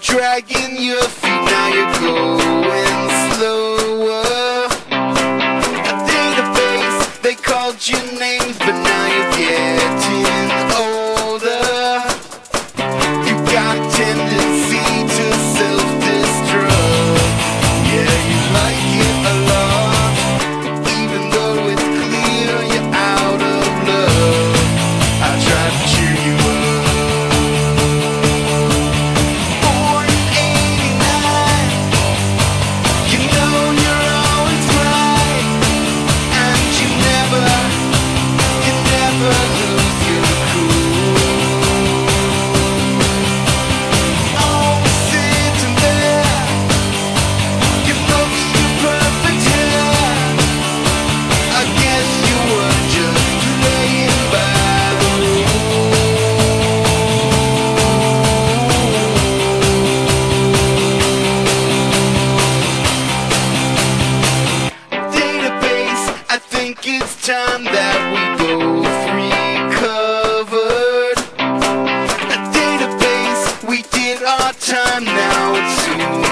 dragging your feet, now you're going slower. A database, they called your names, but now you're getting older. You got a tendency to self-destruct. Yeah, you like it a lot, even though it's clear you're out of love. I try to cheer you up. Born in '89, you know you're always right, and you never lose your cool. Always sitting there, you most your perfect hair. I guess you were just playing by the rules. Database, I think it's time that we both recovered. A database, we did our time, now it's soon